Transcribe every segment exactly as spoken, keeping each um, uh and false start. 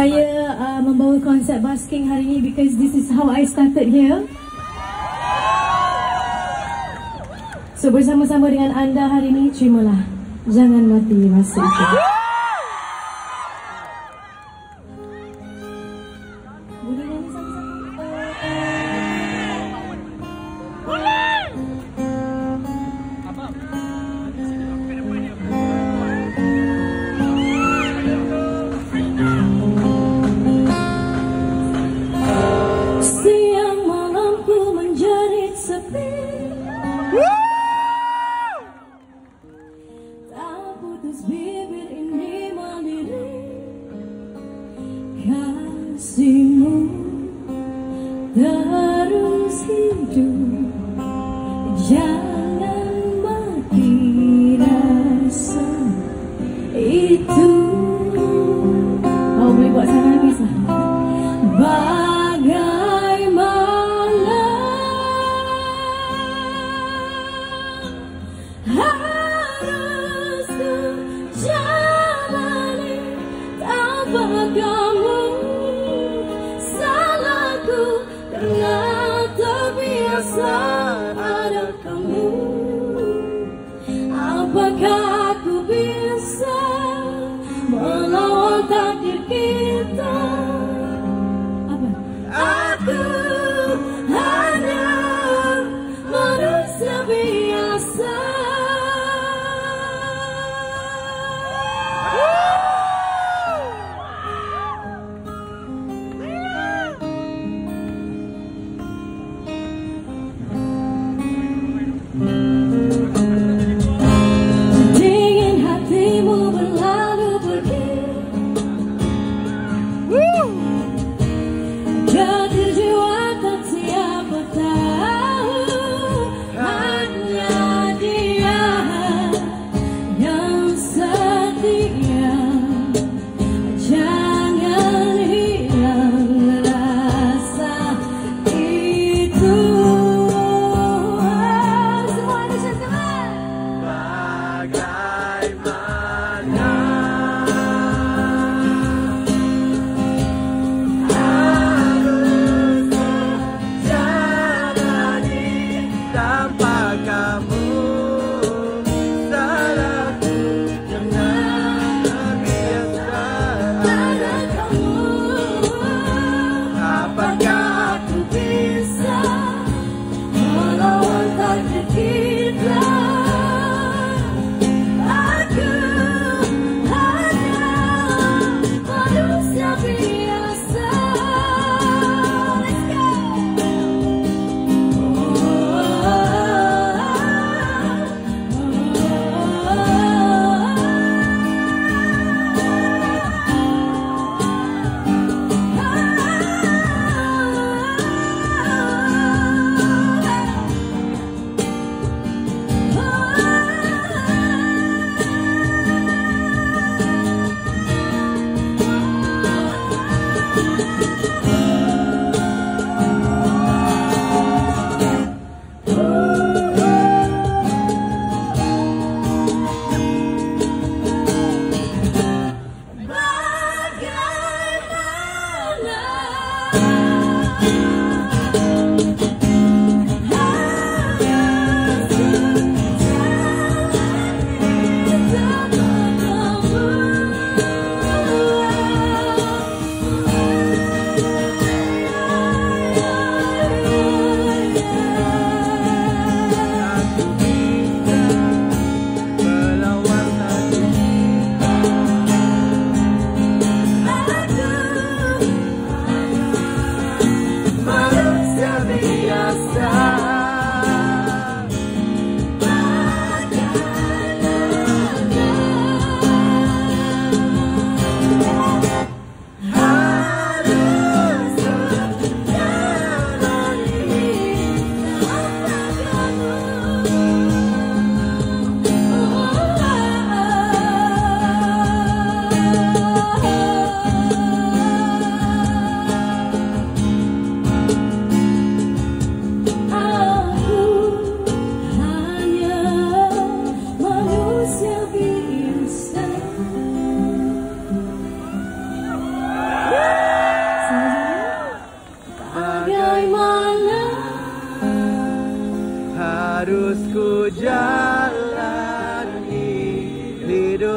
Saya uh, membawa konsep busking hari ini because this is how I started here. So bersama-sama dengan anda hari ini, terimalah Jangan Mati Masa Itu. Kasihmu terus hidup, jangan mati rasa itu. Oh, boleh buat sana lagi sah. Bagaimana harus ku jalani tanpa kamu? Karena terbiasa ada kamu. Apakah aku bisa melawan takdir kita? Apa? Aku hanya manusia biasa.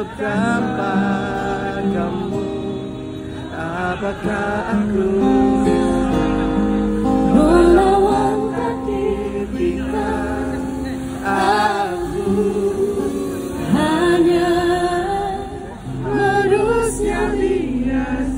tanpa kamu, apakah aku melawan takdir kita? Aku hanya manusia biasa.